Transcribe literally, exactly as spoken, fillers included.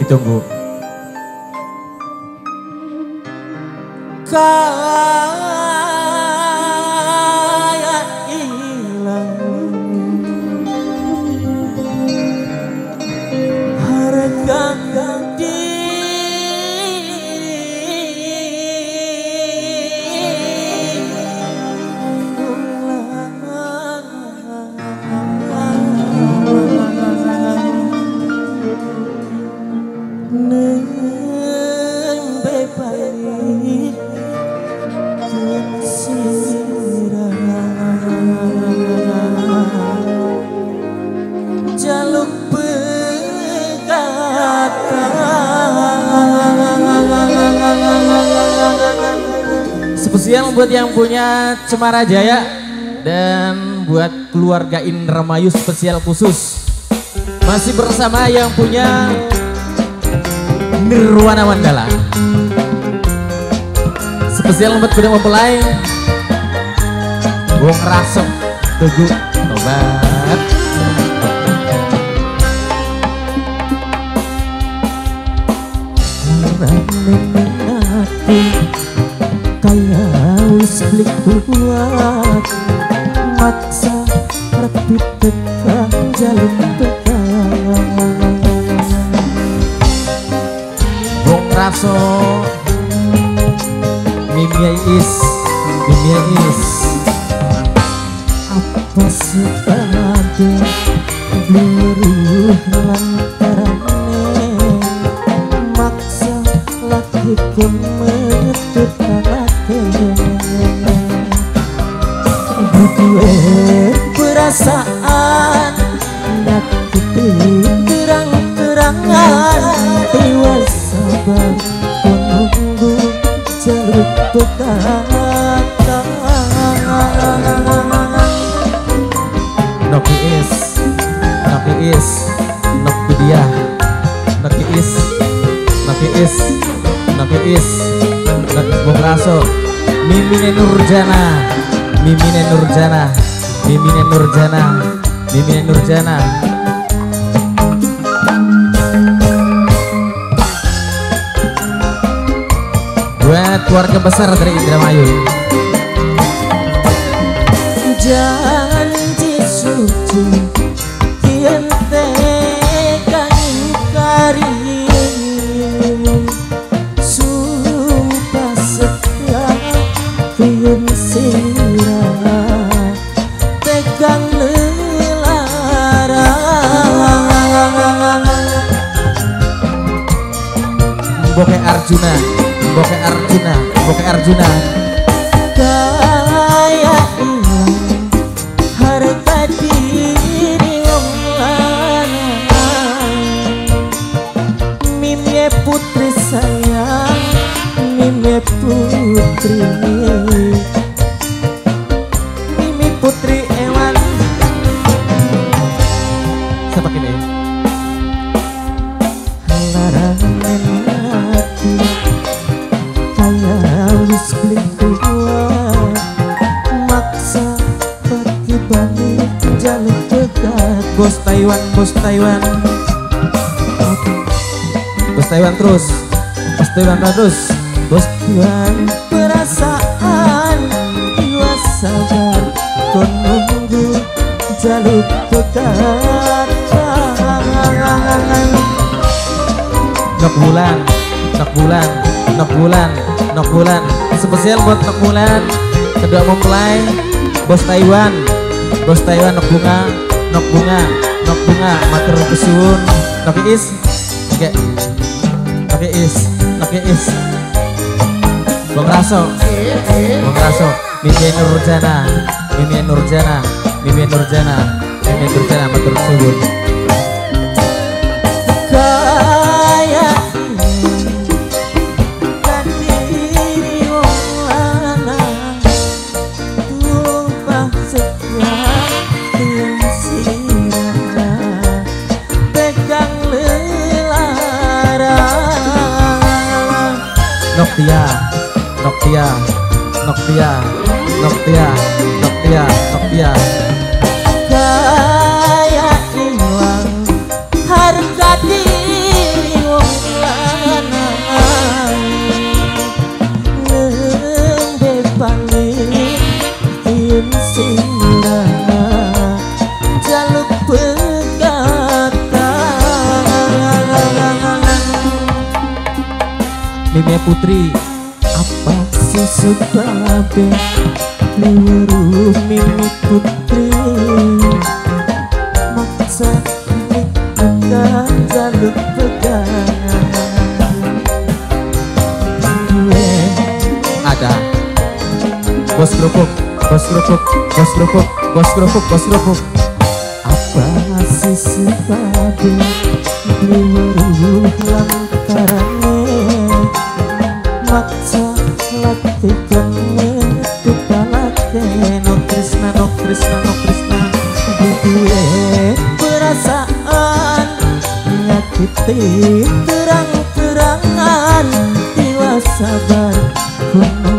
Ditunggu. Kayak hilang harga jaluk Spesial buat yang punya Cemara Jaya dan buat keluarga Indramayu spesial khusus. Masih bersama yang punya Nirwana Mandala. Spesial buat kuda mempelai Wong Rasok Teguh Tobat. Kayak wis beli kuat maksa tapi tekan jaluk tekan Wong Rasok Mimia Is Mimia Is apa sebabnya beruh lantarannya maksa lagi kemetut hati butuh perasaan nak terang-terangan tiwas sabar menunggu jalur pekat Noki Is Noki Is Noki dia Noki Is Noki Is Noki Is Noki Wong Rasok Mimine Nurjana Mimine Nurjana Mimine Nurjana Mimine Nurjana buat keluarga besar dari Indramayu. Janji suci kian tekan ingkari sumpah setia kian sirah tegang lelara Boke Arjuna Boke Arjuna Boke Arjuna kayak hilang harga diri wong lanang mimye putri sayang mimye putri mimi putri ewan siapa kini larangan hati kayak wis beli kuat maksa pergi balik jalur dekat Bos Taiwan Bos Taiwan Bos Taiwan terus Bos Taiwan terus Bos Tuhan perasaan jiwa sabar kau nunggu jalur dekat Nok bulan Nok bulan Nok bulan Nok bulan spesial buat Nok bulan kedua mempelai Bos Taiwan Bos Taiwan Nok bunga Nok bunga Nok bunga matur kesuwun Nok Is oke Nok Is Nok Is Bang Rasok Bang Rasok Mimi Nurjana Mimi Nurjana Mimi Nurjana Mimi Nurjana matur kesuwun kayak diri wong lanang tumpah setia yang sirah pegang lelara Noktia Noktia Noktia Noktia Noktia Noktia kayak hilang harga diri wong Mimia Putri. Apa sih sebabnya liweruh Mimi Putri maksa nikahkan jaluk pegangan. Ada bos kerupuk, bos kerupuk, bos kerupuk, bos kerupuk, bos kerupuk. Apa sih sebabnya liweruh lantarane maksa latihkan kita latih. No Krishna, no Krishna, no Krishna. Gue perasaan nyakiti terang-terangan tiwa sabar kuno